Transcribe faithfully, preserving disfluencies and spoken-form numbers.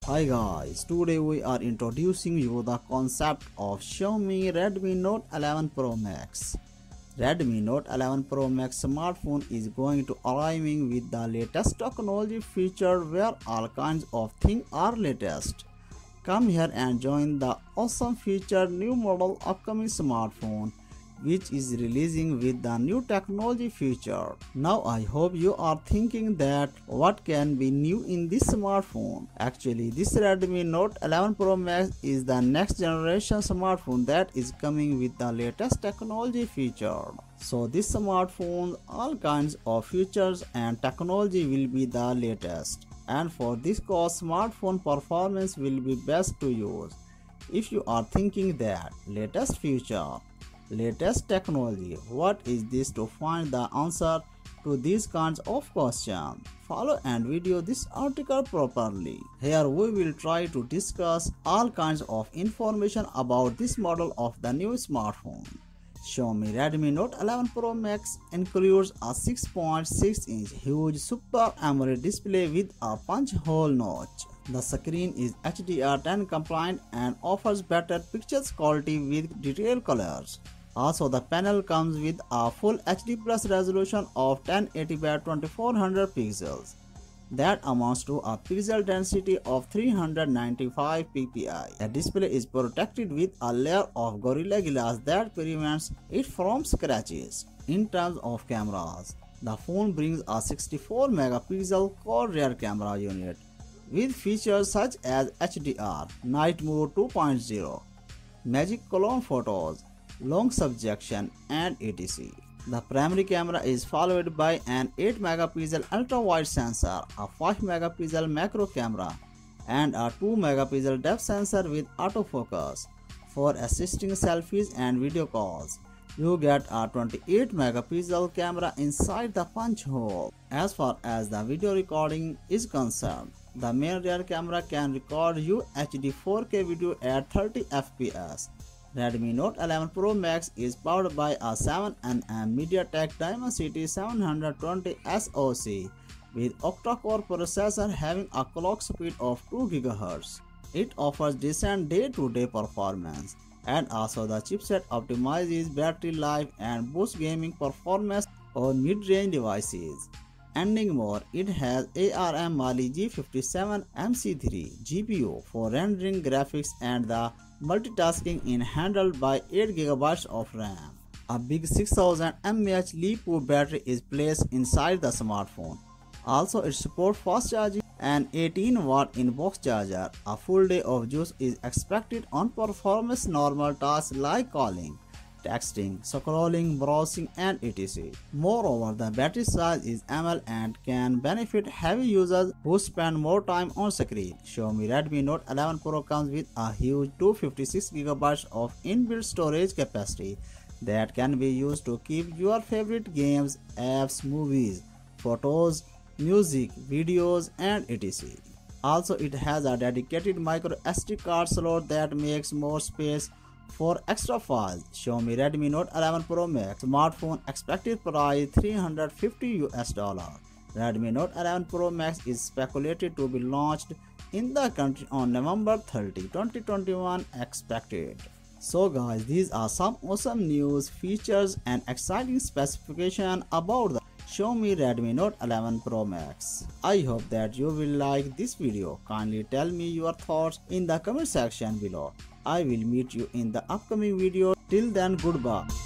Hi guys, today we are introducing you the concept of Xiaomi Redmi Note eleven Pro Max. Redmi Note eleven Pro Max smartphone is going to arriving with the latest technology feature where all kinds of things are latest. Come here and join the awesome feature new model upcoming smartphone which is releasing with the new technology feature. Now I hope you are thinking that what can be new in this smartphone. Actually, this Redmi Note eleven Pro Max is the next generation smartphone that is coming with the latest technology feature. So this smartphone, all kinds of features and technology will be the latest. And for this cost, smartphone performance will be best to use. If you are thinking that latest feature, latest technology, what is this? To find the answer to these kinds of questions, follow and video this article properly. Here we will try to discuss all kinds of information about this model of the new smartphone. Xiaomi Redmi Note eleven Pro Max includes a six point six inch huge Super AMOLED display with a punch hole notch. The screen is H D R ten compliant and offers better pictures quality with detailed colors. Also, the panel comes with a full H D plus resolution of ten eighty by twenty-four hundred pixels. That amounts to a pixel density of three hundred ninety-five P P I. The display is protected with a layer of Gorilla Glass that prevents it from scratches. In terms of cameras, the phone brings a sixty-four megapixel quad rear camera unit with features such as H D R, Night Mode two point oh, Magic Clone Photos, long subjection and et cetera. The primary camera is followed by an eight megapixel ultra-wide sensor, a five megapixel macro camera, and a two megapixel depth sensor with autofocus. For assisting selfies and video calls, you get a twenty-eight megapixel camera inside the punch hole. As far as the video recording is concerned, the main rear camera can record U H D four K video at thirty F P S. Redmi Note eleven Pro Max is powered by a seven nanometer MediaTek Dimensity seven twenty S O C with octa-core processor having a clock speed of two gigahertz. It offers decent day-to-day performance, and also the chipset optimizes battery life and boosts gaming performance on mid-range devices. Ending more, it has A R M Mali G fifty-seven M C three G P U for rendering graphics and the multitasking is handled by eight gigabytes of RAM. A big six thousand milliamp hour LiPo battery is placed inside the smartphone. Also, it supports fast charging and eighteen watt in-box charger. A full day of use is expected on performance normal tasks like calling, texting, scrolling, browsing, and et cetera. Moreover, the battery size is milliamp hour and can benefit heavy users who spend more time on screen. Xiaomi Redmi Note eleven Pro comes with a huge two hundred fifty-six gigabytes of inbuilt storage capacity that can be used to keep your favorite games, apps, movies, photos, music, videos, and et cetera. Also, it has a dedicated micro S D card slot that makes more space for extra files. Xiaomi Redmi Note eleven Pro Max smartphone expected price three hundred fifty U S dollar. Redmi Note eleven Pro Max is speculated to be launched in the country on November thirtieth, twenty twenty-one expected. So guys, these are some awesome news, features and exciting specifications about the Xiaomi Redmi Note eleven Pro Max. I hope that you will like this video. Kindly tell me your thoughts in the comment section below. I will meet you in the upcoming video. Till then, goodbye.